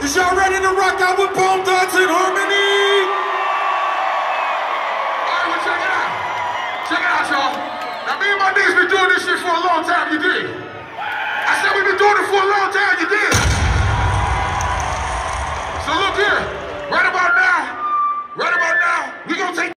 Is y'all ready to rock out with Bone Thugs and Harmony? Alright, well check it out. Check it out, y'all. Now me and my niggas been doing this shit for a long